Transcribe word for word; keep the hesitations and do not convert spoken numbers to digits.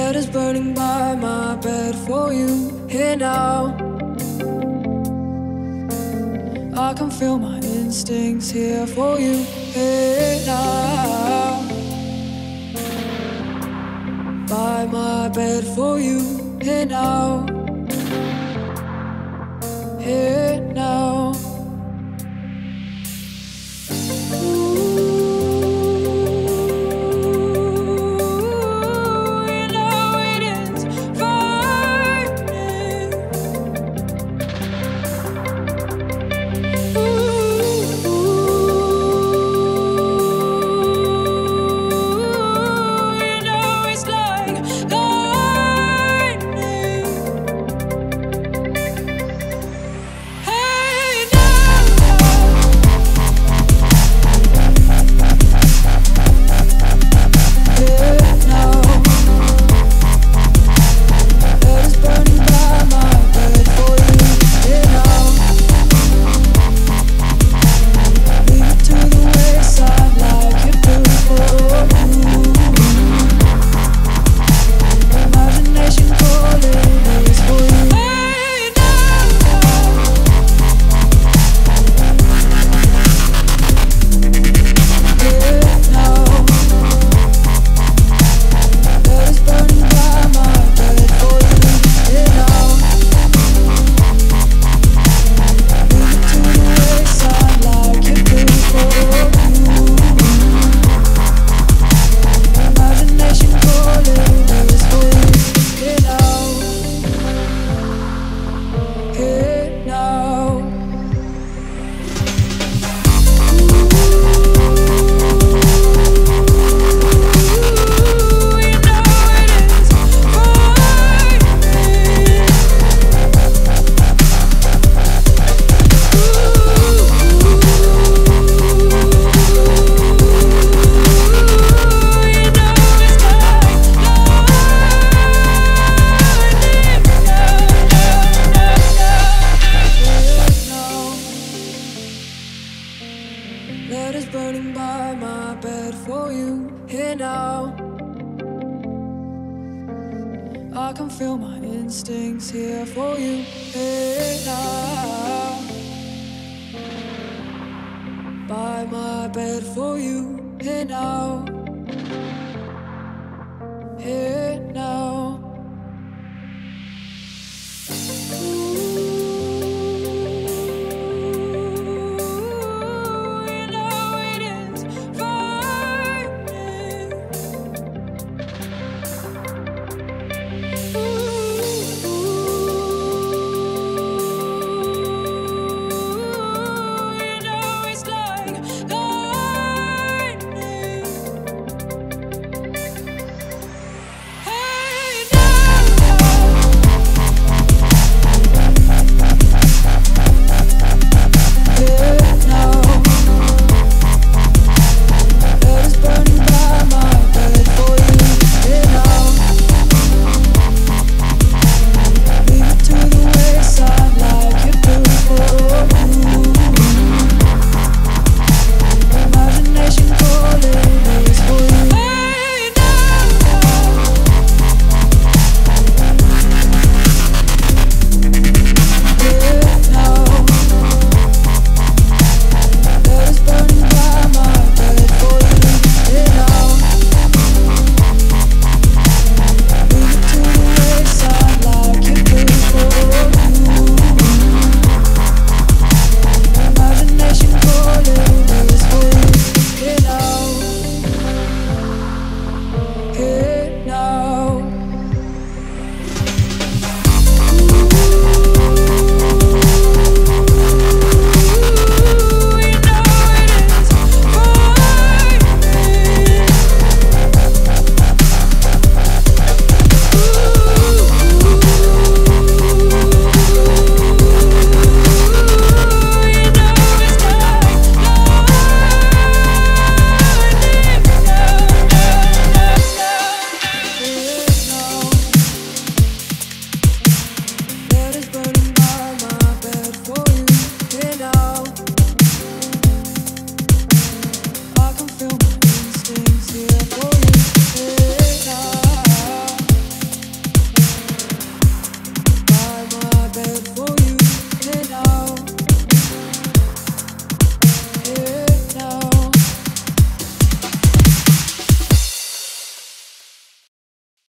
Letters burning by my bed for you. Here now, I can feel my instincts here for you. Here now, by my bed for you. Here now, here now. Letters burning by my bed for you. Here now, I can feel my instincts here for you. Here now, by my bed for you. Here now, here now.